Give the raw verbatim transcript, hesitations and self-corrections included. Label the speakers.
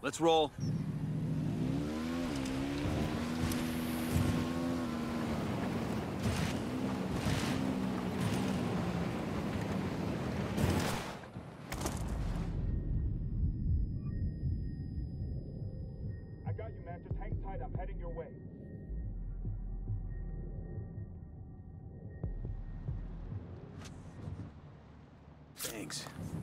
Speaker 1: Let's roll.
Speaker 2: I got you, man. Just hang tight. I'm heading your way.
Speaker 1: Thanks.